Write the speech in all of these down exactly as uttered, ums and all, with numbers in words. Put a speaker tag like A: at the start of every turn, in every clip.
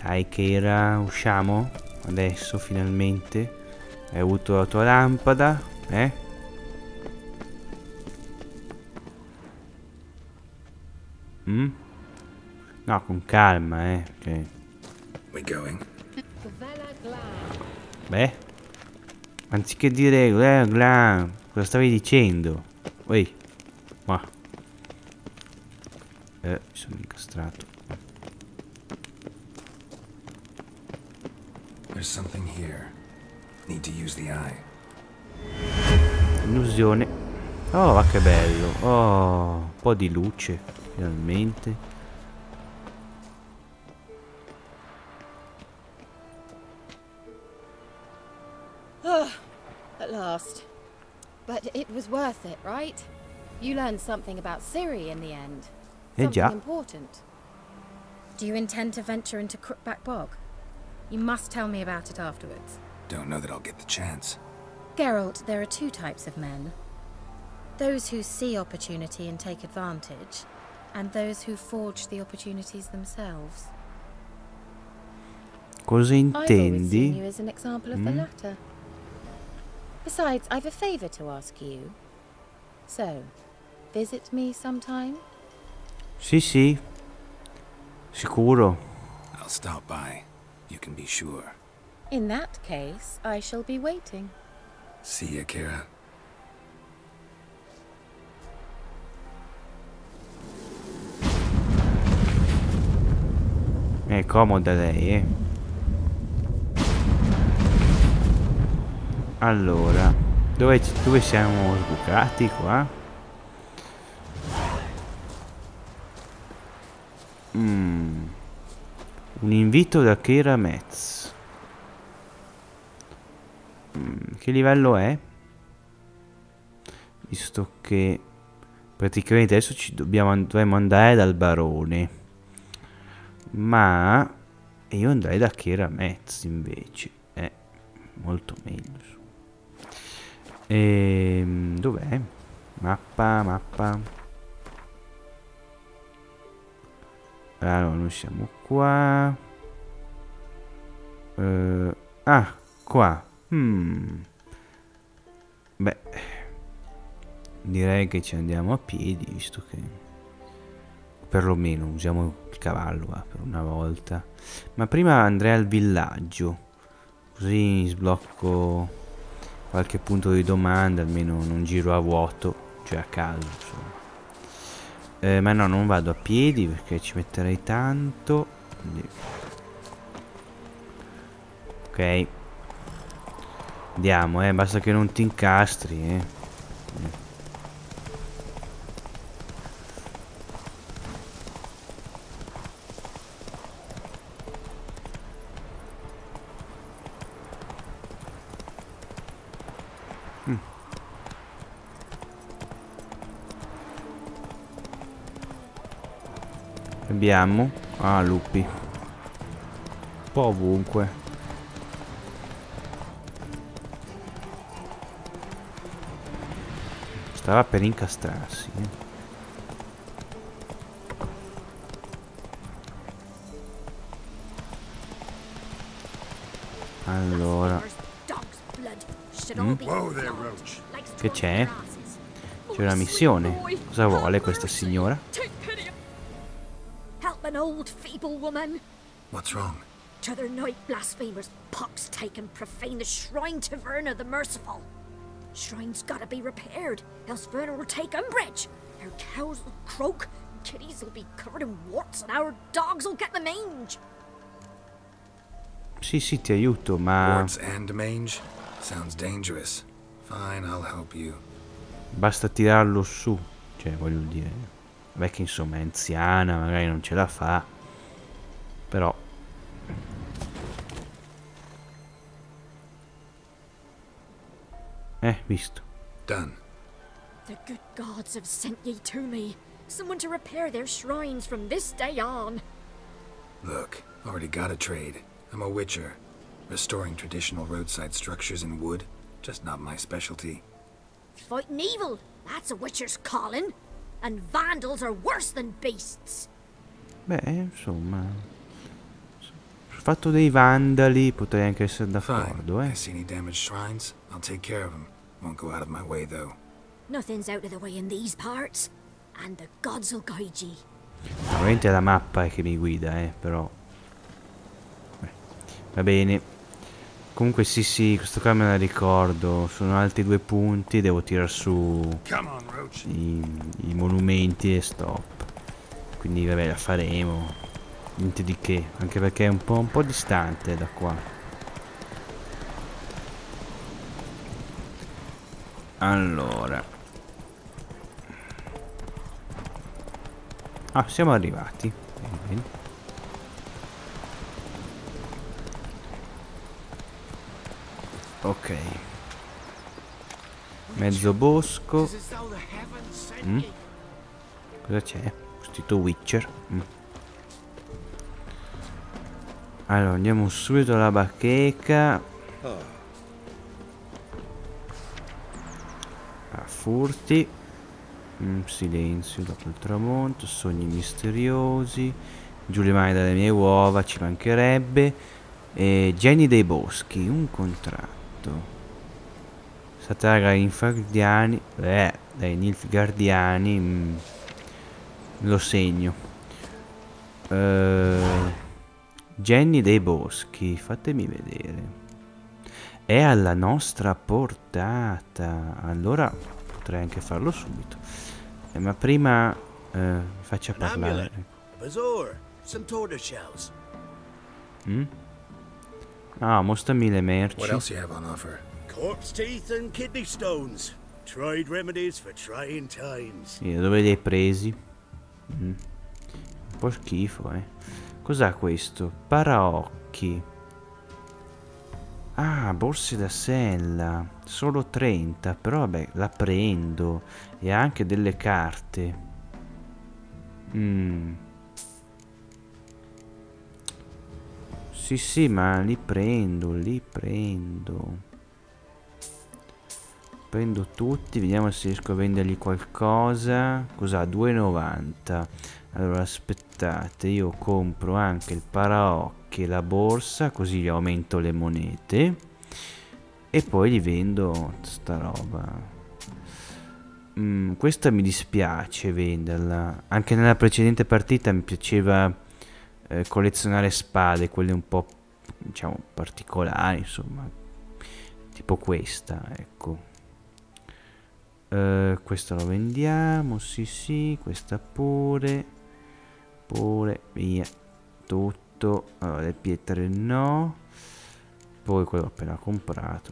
A: Dai Keira, usciamo? Adesso finalmente. Hai avuto la tua lampada, eh? Mm? No, con calma, eh. Okay. Beh, anziché dire eh, gla, cosa stavi dicendo? Ui, ma eh, mi sono incastrato.
B: There's something here. Need to use the eye.
A: Illusione. Oh, ma che bello. Oh, un po' di luce, finalmente.
C: At last. But it was worth it, right? You learned something about Ciri in the end.
A: Eh
C: Something
A: già.
C: important. Do you intend to venture into Crookback Bog? You must tell me about it afterwards.
B: Don't know that I'll get the chance.
C: Geralt, there are two types of men. Those who see opportunity and take advantage, and those who forge the opportunities themselves.
A: Cosa
C: I've always seen
A: intendi?
C: you as an example of the
A: Mm?
C: latter. Besides, I've a favor to ask you. So, visit me sometime?
A: Sì, sì. Sicuro.
B: I'll stop by. You can be sure.
C: In that case, I shall be waiting.
B: See ya, Keira.
A: È comoda lei, eh. Allora, dove, dove siamo sbucati qua? Mm. Un invito da Keira Metz. Mm. Che livello è? Visto che praticamente adesso ci dobbiamo, dovremmo andare dal barone. Ma io andrei da Keira Metz invece. È molto meglio. Ehm, dov'è? Mappa, mappa. Allora, noi siamo qua. Uh, ah, qua. Hmm. Beh, direi che ci andiamo a piedi, visto che perlomeno usiamo il cavallo va, per una volta. Ma prima andrei al villaggio, così sblocco qualche punto di domanda, almeno non giro a vuoto, cioè a caso, insomma. Eh, ma no, non vado a piedi perché ci metterei tanto. Quindi... ok. Andiamo, eh, basta che non ti incastri, eh. Mm. Abbiamo... ah, lupi. Un po' ovunque. Stava per incastrarsi, eh. Allora. Mm? Che c'è? C'è una missione. Cosa vuole questa signora?
D: Help an old feeble woman.
B: What's wrong?
D: T'other night blasphemers pox take and profane the shrine to Verna the Merciful. Shrine's gotta be repaired, else Verna will take umbrage. Our cows will croak, kitties will be covered in warts, and our dogs will get the mange.
A: Sì, sì, ti aiuto, ma...
B: Warts and mange? Sounds dangerous. Fine, I'll help you.
A: basta tirarlo su. Cioè, voglio dire... vabbè che insomma è anziana, magari non ce la fa. Però... Eh, visto.
B: Done.
D: The good gods have sent ye to me. Someone to repair their shrines from this day on.
B: Look, already got a trade. I'm a witcher. Restoring traditional roadside structures in wood. Just not my specialty.
D: Fighting evil, that's a witcher's calling. And vandals are worse than beasts.
A: Beh, insomma... fatto dei vandali potrei anche essere
B: Fine.
A: d'accordo, eh.
B: I see any damaged shrines, I'll take care of them. Won't go out of my way, though.
D: Nothing's out of the way in these parts, and the gods will guide ye.
A: Ovviamente è la mappa che mi guida, eh, però... Beh, va bene. Comunque sì sì, questo qua me la ricordo. Sono altri due punti, devo tirar su
B: Come on, Roach.
A: i, i monumenti e stop. Quindi vabbè, la faremo. Niente di che, anche perché è un po', un po' distante da qua. Allora. Ah, siamo arrivati. Bene, bene. Ok. Mezzo bosco. Mm. Cosa c'è? Questo Witcher. Mm. Allora andiamo subito alla bacheca. A furti. Mm, silenzio dopo il tramonto. Sogni misteriosi. Giù le mani dalle mie uova, ci mancherebbe. E geni dei boschi, un contratto. Satara Nilfgaardiani. Eh, dai Nilfgaardiani. Mm, lo segno. Uh, Jenny dei boschi, fatemi vedere. È alla nostra portata. Allora potrei anche farlo subito. Eh, ma prima uh, mi faccia parlare. Mm? Ah, mostrami le merci.
B: What else you have on offer?
E: Corpse teeth and kidney stones. Tried remedies for trying times.
A: Sì, da dove li hai presi? Mm. Un po' schifo, eh. Cos'ha questo? Paraocchi. Ah, borse da sella. Solo trenta, però vabbè, la prendo. E ha anche delle carte. Mm. Sì, sì, ma li prendo, li prendo. Prendo tutti, vediamo se riesco a vendergli qualcosa. Cos'ha? due e novanta. Allora aspettate, io compro anche il paraocchi e la borsa, così gli aumento le monete. E poi gli vendo sta roba. Mm, questa mi dispiace venderla. Anche nella precedente partita mi piaceva eh, collezionare spade, quelle un po', diciamo, particolari, insomma. Tipo questa, ecco. Uh, questo lo vendiamo, sì sì, questa pure, pure, via, tutto. Allora, le pietre no, poi quello appena comprato.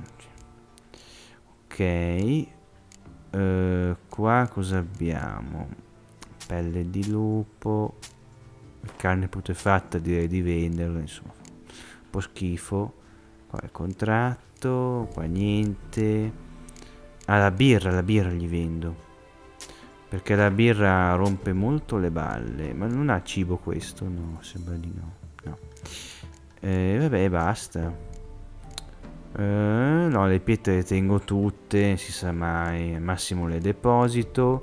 A: Ok, uh, qua cosa abbiamo? Pelle di lupo, carne putefatta, direi di venderlo, insomma, un po' schifo. Qua il contratto, qua niente. Ah, la birra, la birra gli vendo. Perché la birra rompe molto le balle. Ma non ha cibo questo? No, sembra di no. No. Eh, vabbè, basta. Eh, no, le pietre le tengo tutte. Si sa mai. Al massimo le deposito.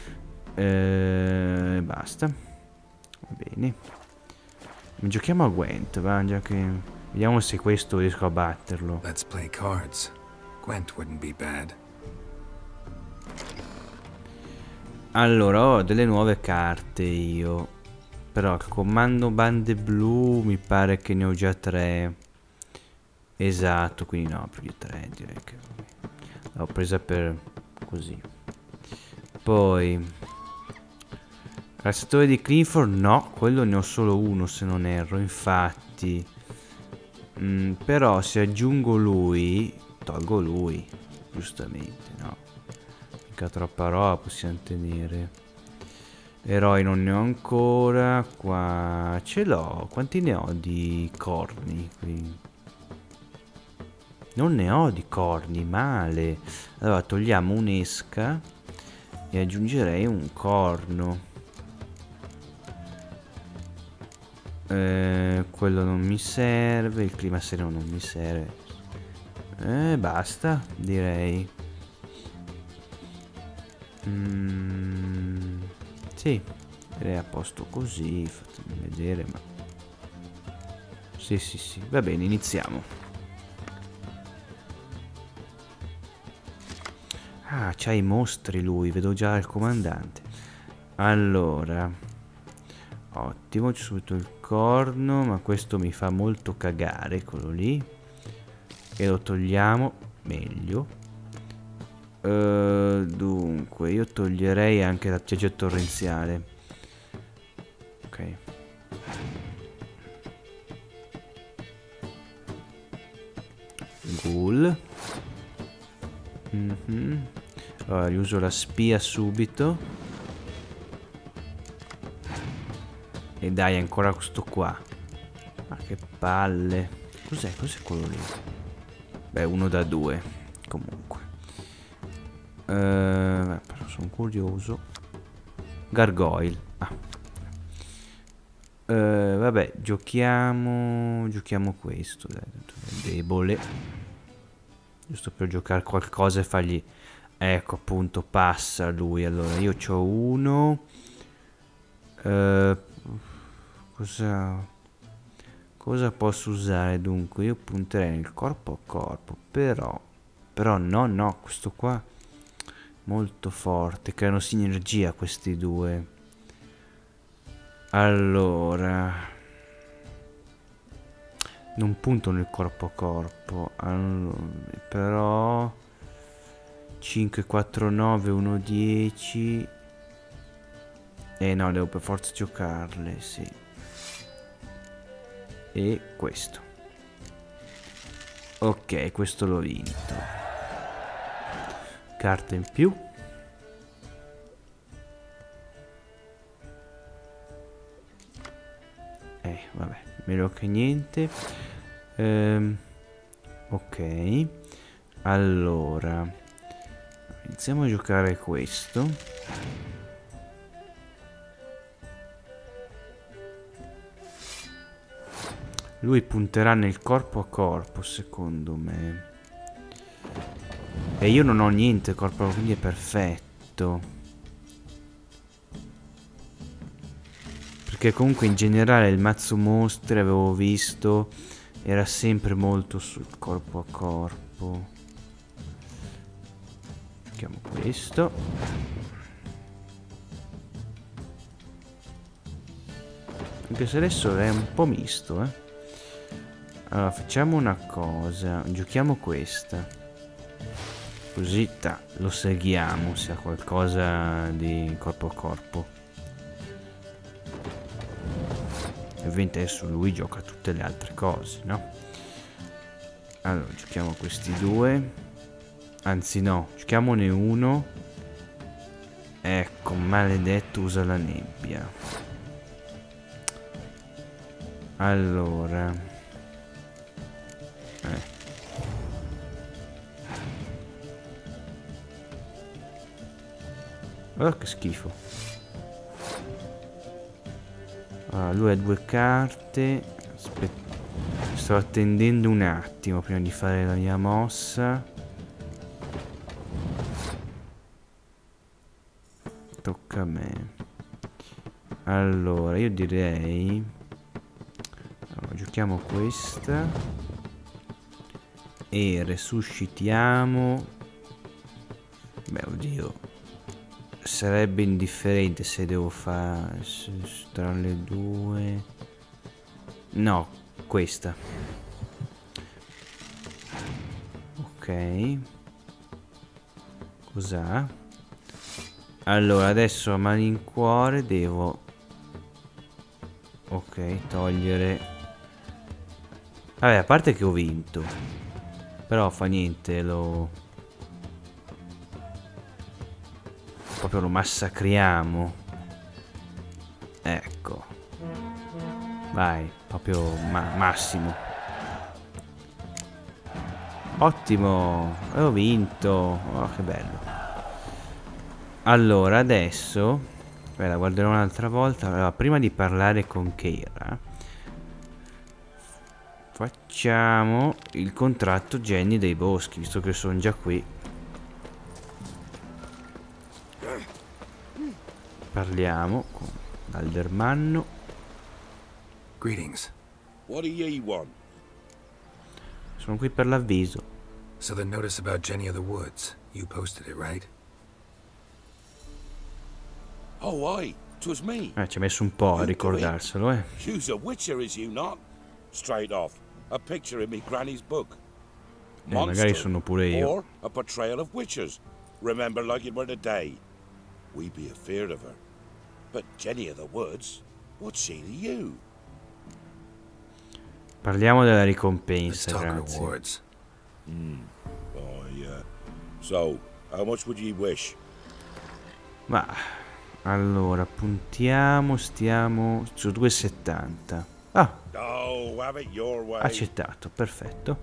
A: Eh, basta. Va bene. Giochiamo a Gwent, va, già che... Vediamo se questo riesco a batterlo.
B: Let's play cards. Gwent wouldn't be bad.
A: Allora, ho delle nuove carte io. Però il comando bande blu mi pare che ne ho già tre. Esatto, quindi no, più di tre direi che l'ho presa per così. Poi calciatore di Clifford, no, quello ne ho solo uno se non erro, infatti. Mm, però se aggiungo lui, tolgo lui, giustamente, no? Mica troppa roba possiamo tenere. Eroi non ne ho ancora. Qua ce l'ho. Quanti ne ho di corni qui? Non ne ho di corni, male. Allora togliamo un'esca e aggiungerei un corno. Eh, quello non mi serve. Il clima sereno non mi serve. Eh, basta, direi. Mm, sì, direi a posto così. Fatemi vedere, ma Sì, sì, sì. Va bene, iniziamo. Ah, c'ha i mostri lui. Vedo già il comandante. Allora. Ottimo, c'è subito il corno. Ma questo mi fa molto cagare, quello lì. E lo togliamo. Meglio. Uh, dunque, io toglierei anche la pioggia torrenziale. Ok. Ghoul. Mm-hmm. Allora, riuso la spia subito. E dai, ancora questo qua. Ma che palle. Cos'è? Cos'è quello lì? Beh, uno da due. Comunque. Uh, però sono curioso. Gargoyle. Ah. Uh, vabbè, giochiamo. Giochiamo questo. Dai, è debole. Giusto per giocare qualcosa e fargli. Ecco, appunto, passa lui. Allora, io c'ho uno. Uh, cosa. Cosa posso usare? Dunque, io punterei nel corpo a corpo. Però. Però no, no, questo qua. Molto forte. Creano sinergia questi due. Allora. Non punto nel corpo a corpo. Allora, però. cinque, quattro, nove, uno, dieci. Eh no, devo per forza giocarle, sì. E questo. Ok, questo l'ho vinto. Carta in più. Eh, vabbè, meglio che niente. Ehm, ok. Allora. Iniziamo a giocare questo. Lui punterà nel corpo a corpo, secondo me. E io non ho niente corpo a corpo, quindi è perfetto. Perché comunque in generale il mazzo mostri, avevo visto, era sempre molto sul corpo a corpo. Giochiamo questo. Anche se adesso è un po' misto, eh. Allora, facciamo una cosa. Giochiamo questa. Così ta, lo seguiamo se ha qualcosa di corpo a corpo. E ovviamente adesso lui gioca tutte le altre cose, no? Allora, giochiamo questi due. Anzi no, giochiamone uno. Ecco, maledetto, usa la nebbia. Allora. Eh. Oh, che schifo. Allora, lui ha due carte. Aspetta. Sto attendendo un attimo prima di fare la mia mossa. Tocca a me. Allora, io direi... Allora, giochiamo questa. E resuscitiamo. Beh, oddio. Sarebbe indifferente se devo fare tra le due. No, questa. Ok. Cos'ha? Allora, adesso a malincuore devo... Ok, togliere... Vabbè, a parte che ho vinto. Però fa niente, lo... Proprio lo massacriamo. Ecco. Vai, proprio ma massimo. Ottimo. Ho vinto. Oh, che bello. Allora, adesso... Beh, la guarderò un'altra volta. Allora, prima di parlare con Keira, facciamo il contratto Jenny dei boschi, visto che sono già qui. Parliamo con l'aldermanno.
B: Greetings.
F: What do ye want?
A: Sono qui per l'avviso.
B: So the notice about Jenny of the Woods, you posted it, right?
F: Oh, aye, 'twas me.
A: Eh, ci ha messo un po' a ricordarselo, eh.
F: You's a witcher, is you not? Straight off, a picture in me granny's book.
A: Eh, magari sono pure io.
F: Or a portrayal of witchers. Remember like it were the day. We be afeard of her. But Jenny of the Woods, what's she to you?
A: Parliamo della
B: Let's
A: ricompensa,
B: talk
A: ragazzi.
B: rewards.
F: Hmm. Oh, yeah. So, how much would ye wish?
A: Ma allora, puntiamo, stiamo su due e settanta. Ah,
F: Oh, have it your way.
A: accettato, perfetto.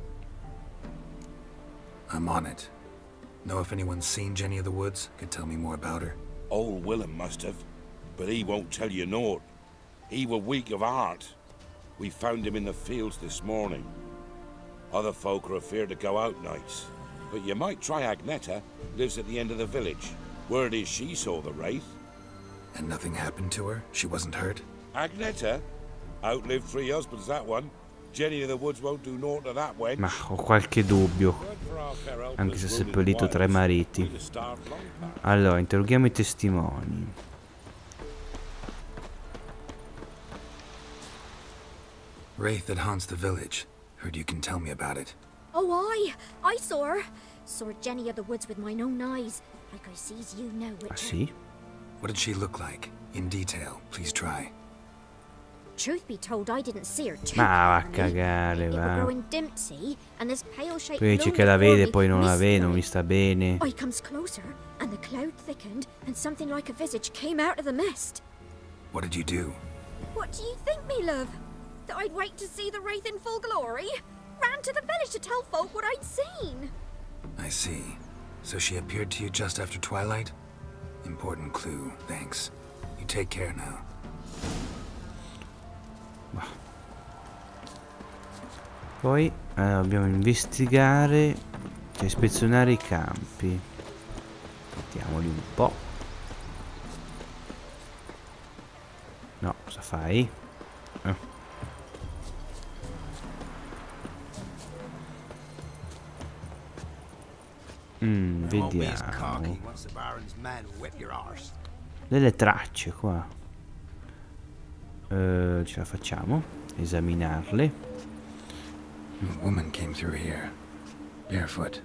B: I'm on it. Know if anyone's seen Jenny of the Woods? Could tell me more about her.
F: Old Willem must have, but he won't tell you naught. He were weak of heart. We found him in the fields this morning. Other folk are afeard to go out nights, but you might try Agneta, lives at the end of the village. Word is she saw the wraith.
B: And nothing happened to her? She wasn't hurt?
F: Agneta? Outlived three husbands, that one. Jenny of the Woods won't do naught to that wench.
A: Ma ho qualche dubbio, anche se ha seppellito tre mariti. Allora, interroghiamo i testimoni.
B: Wraith that haunts the village. Heard you can tell me about it.
D: Oh, aye, I saw her. Saw Jenny of the Woods with mine own eyes, like I sees you now, Witcher.
A: Ah sì?
B: What did she look like? In detail, please try.
D: Truth be told, I didn't see her too
A: Ma va a
D: clearly.
A: cagare,
D: It were
A: va.
D: growing dim, see, and this pale-shaped
A: Tu dici
D: load
A: che la
D: before
A: vede,
D: me,
A: poi non la vede, non mi
D: mystery.
A: sta bene.
D: I comes closer, and the cloud thickened, and something like a visage came out of the mist.
B: What did you do?
D: What do you think, me love? That I'd wait to see the wraith in full glory? Ran to the village to tell folk what I'd seen.
B: I see. So she appeared to you just after twilight? Important clue, thanks. You take care now.
A: Poi eh, dobbiamo investigare, cioè ispezionare i campi. Mettiamoli un po'. No, cosa fai? Eh. Mm, vediamo. Delle tracce qua. Eh, ce la facciamo? Esaminarle.
B: A woman came through here, barefoot.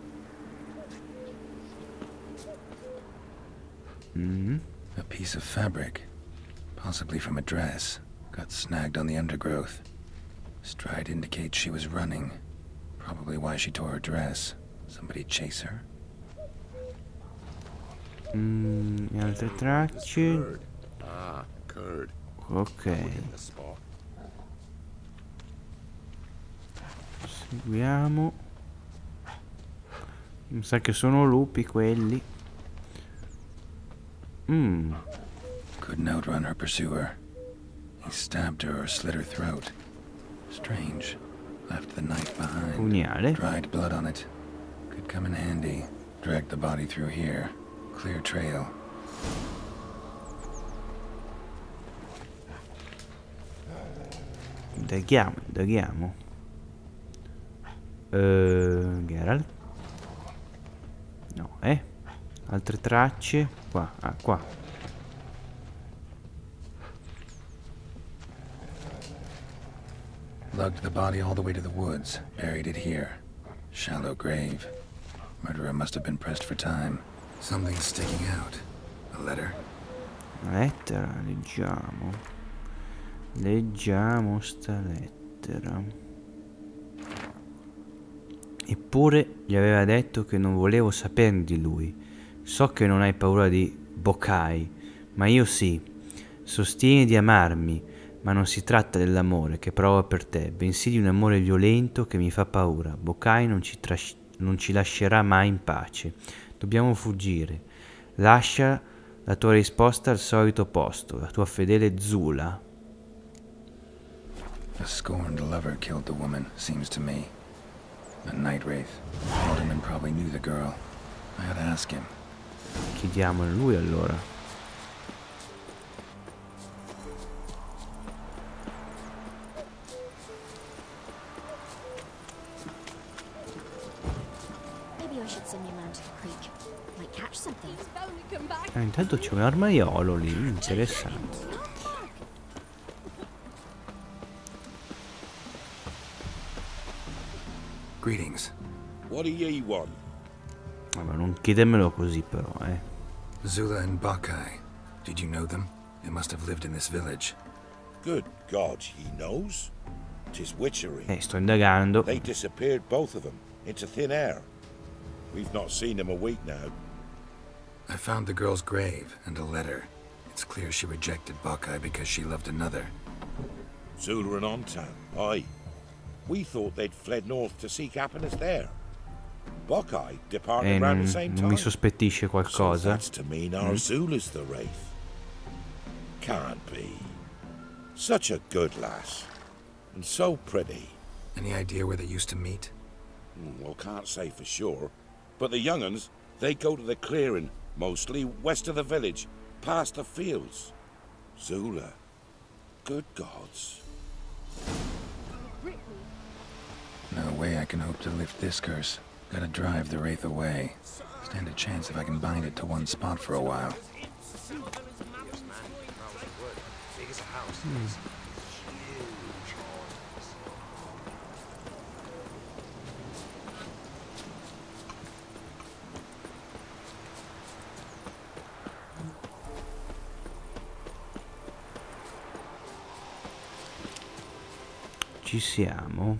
A: Mm.
B: A piece of fabric, possibly from a dress, got snagged on the undergrowth. Stride indicates she was running, probably why she tore her dress. Somebody chase her?
A: Mm, e altre tracce.
F: Ah, curd.
A: Ok. Seguiamo. Mi sa che sono lupi quelli. Mm.
B: Couldn't outrun her pursuer. He stabbed her or slit her throat. Strange. Left the knife behind.
A: Pugnale.
B: Dried blood on it. Could come in handy. Dragged the body through here. Clear trail.
A: Indaghiamo, indaghiamo. Uh, Geralt. No, eh. Altre tracce. Qua, ah, qua.
B: Lugged the body all the way to the woods. Buried it here. Shallow grave. Murderer must have been pressed for time. Something's sticking out. A letter?
A: Lettera, leggiamo. Leggiamo sta lettera. Eppure gli aveva detto che non volevo saperne di lui. So che non hai paura di Bokai, ma io sì. Sostieni di amarmi, ma non si tratta dell'amore che provo per te, bensì di un amore violento che mi fa paura. Bokai non ci, non ci lascerà mai in pace. Dobbiamo fuggire. Lascia la tua risposta al solito posto, la tua fedele Zula.
B: A scorned lover killed the woman, seems to me. A night wraith. Alderman probably knew the girl. I ought to ask him.
A: Chiediamo a lui allora.
D: something.
A: Ah, intanto c'è un armaiolo lì, interessante.
B: Greetings.
F: What do ye want?
A: Ah, ma non chiedermelo così però, eh.
B: Zula and Bakai. Did you know them? They must have lived in this village.
F: Good God, he knows? 'Tis witchery.
A: Eh, sto indagando.
F: They disappeared, both of them, into thin air. We've not seen them a week now.
B: I found the girl's grave and a letter. It's clear she rejected Bakai because she loved another.
F: Zula and Ontan, aye. We thought they'd fled north to seek happiness there. Bakai departed
A: Eh,
F: around
A: non,
F: the same
A: non
F: time.
A: mi sospettisce
F: So
A: qualcosa?
F: that's to mean our
A: Mm.
F: Zula's the wraith. Can't be. Such a good lass. And so pretty.
B: Any idea where they used to meet?
F: Hmm, Well, can't say for sure. But the young uns, they go to the clearing, mostly west of the village, past the fields. Zula. Good gods.
B: No way I can hope to lift this curse. Gotta drive the wraith away. Stand a chance if I can bind it to one spot for a while.
A: Ci siamo.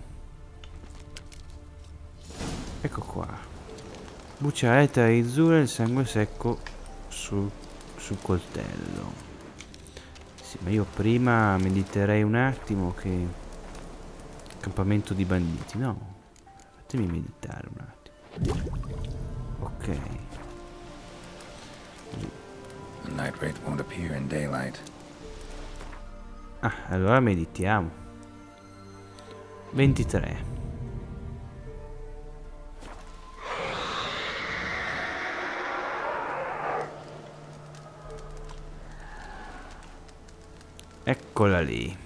A: Ecco qua. Bucciaretta e Zula, il sangue secco sul, sul coltello. Sì, ma io prima mediterei un attimo che... Accampamento di banditi, no. Fatemi meditare un attimo. Ok.
B: The night wraith won't appear in daylight.
A: Ah, allora meditiamo. ventitré. Eccola lì.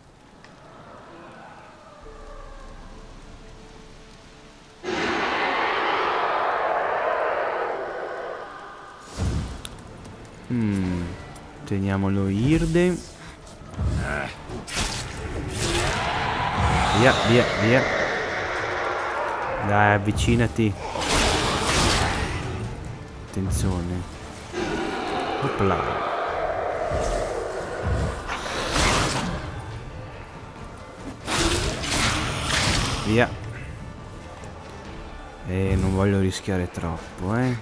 A: Mm, teniamolo Irde. Via, via, via. Dai, avvicinati. Attenzione. Opla. Via. E non voglio rischiare troppo, eh.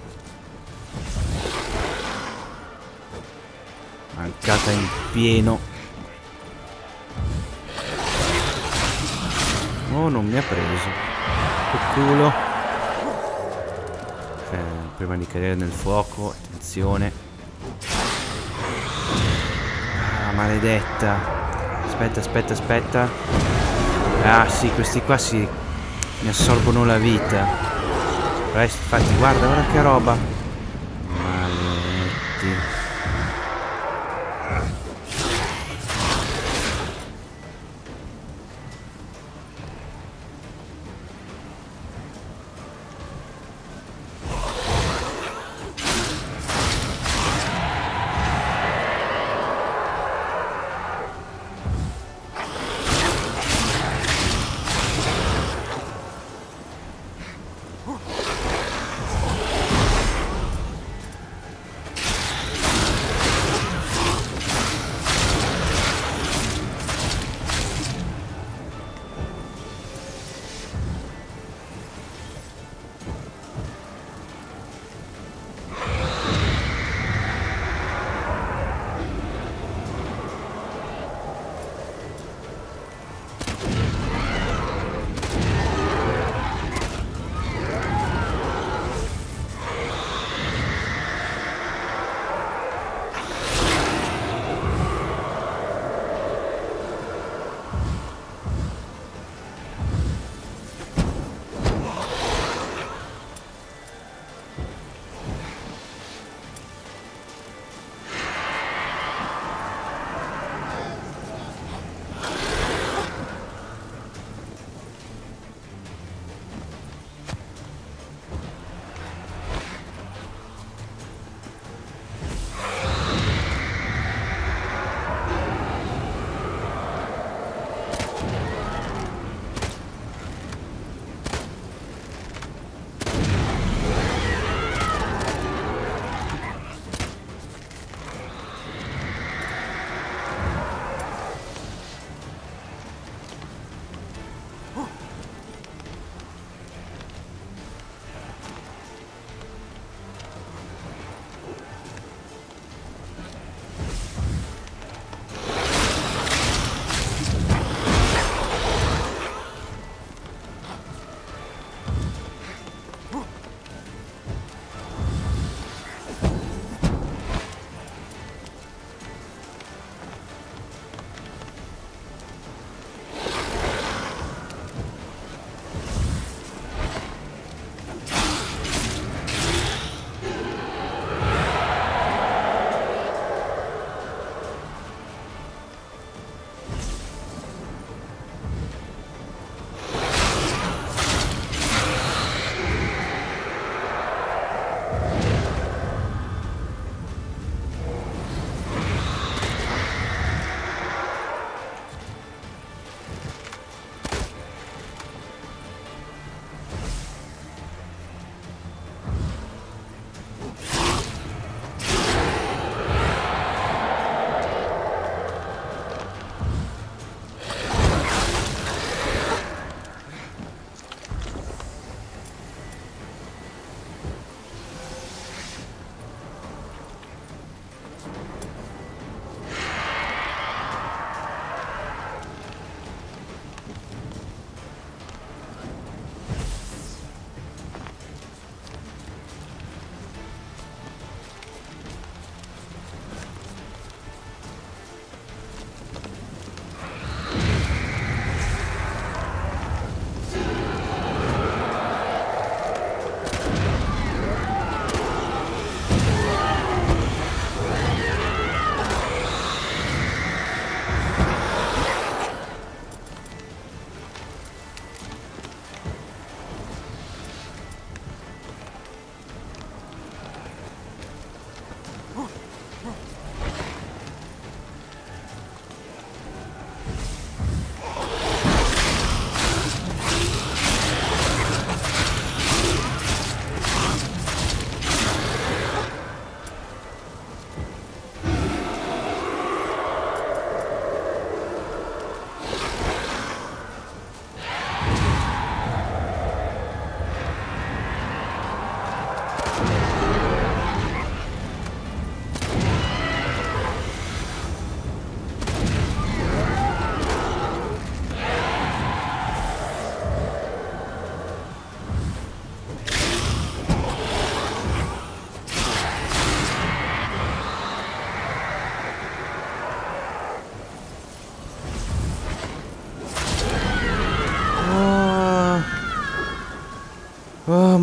A: Mancata in pieno. Oh, non mi ha preso. Che culo. Eh, prima di cadere nel fuoco, attenzione. Ah, maledetta. Aspetta, aspetta, aspetta. Ah, sì, questi qua si mi assorbono la vita. Infatti, guarda, guarda che roba. Maledetti.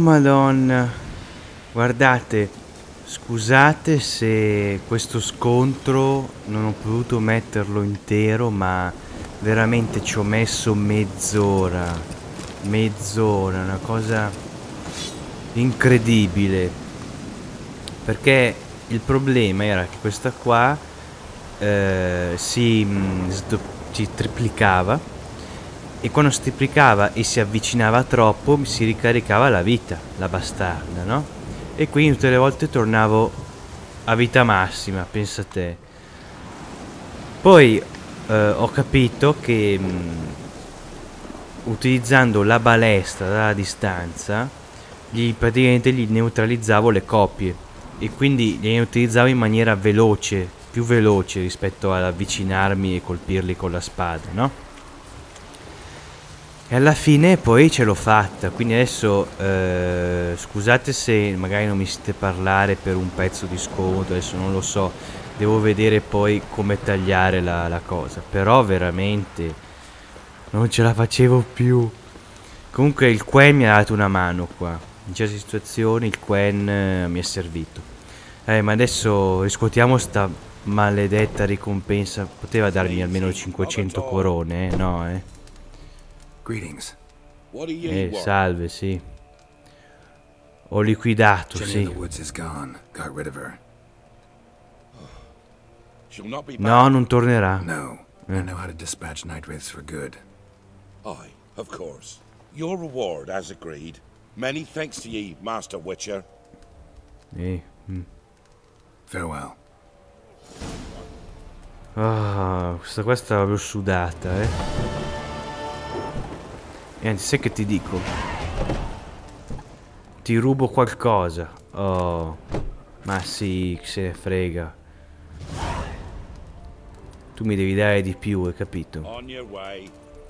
A: madonna. Guardate, scusate se questo scontro non ho potuto metterlo intero, ma veramente ci ho messo mezz'ora. Mezz'ora, una cosa incredibile. Perché il problema era che questa qua eh, si, mh, si triplicava, e quando si triplicava e si avvicinava troppo si ricaricava la vita, la bastarda, no? E quindi tutte le volte tornavo a vita massima, pensa te. Poi eh, ho capito che mh, utilizzando la balestra dalla distanza gli, praticamente gli neutralizzavo le coppie, e quindi li utilizzavo in maniera veloce, più veloce rispetto ad avvicinarmi e colpirli con la spada, no? E alla fine poi ce l'ho fatta, quindi adesso eh, scusate se magari non mi sentite parlare per un pezzo di sconto, adesso non lo so, devo vedere poi come tagliare la, la cosa, però veramente non ce la facevo più. Comunque il Quen mi ha dato una mano qua, in certe situazioni il Quen eh, mi è servito. Eh, ma adesso riscuotiamo sta maledetta ricompensa, poteva darmi almeno cinquecento corone, eh? No, eh?
B: Greetings.
A: Eh, salve, sì. Ho liquidato,
B: Jenny
A: sì.
B: in the woods is gone. Got rid of her.
A: No, non tornerà.
B: No. I know how to dispatch night wraiths for good.
F: Aye, of course. Your reward, as agreed. Many thanks to ye, Master Witcher.
A: Eh. mm.
B: Farewell.
A: Ah, questa qua sta proprio sudata, eh. E anzi, sai che ti dico? Ti rubo qualcosa. Oh, ma sì, chi se ne frega. Tu mi devi dare di più, hai capito?
F: On your way.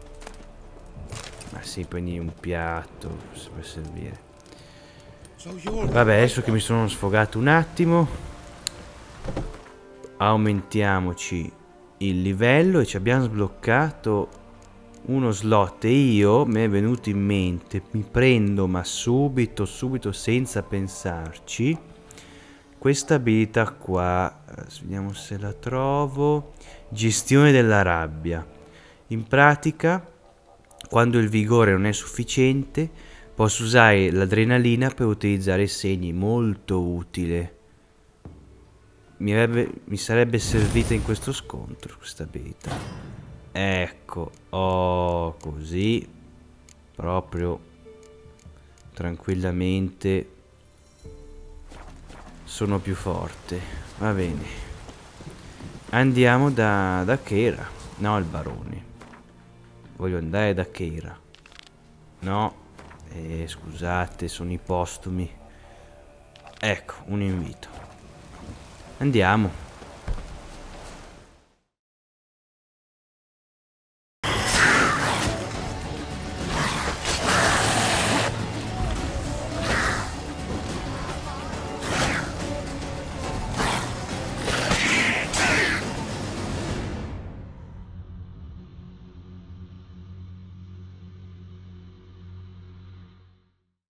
A: Ma sì, prendi un piatto per servire.
F: So you're
A: Vabbè, adesso che mi sono sfogato un attimo, aumentiamoci il livello e ci abbiamo sbloccato uno slot, e io mi è venuto in mente, mi prendo ma subito, subito senza pensarci, questa abilità qua. Vediamo se la trovo. Gestione della rabbia. In pratica, quando il vigore non è sufficiente, posso usare l'adrenalina per utilizzare segni, molto utile. Mi, avrebbe, mi sarebbe servita in questo scontro questa abilità. Ecco, oh, così proprio tranquillamente sono più forte. Va bene, andiamo da, da Keira. No, il barone. Voglio andare da Keira. No, eh, scusate, sono i postumi. Ecco, un invito. Andiamo.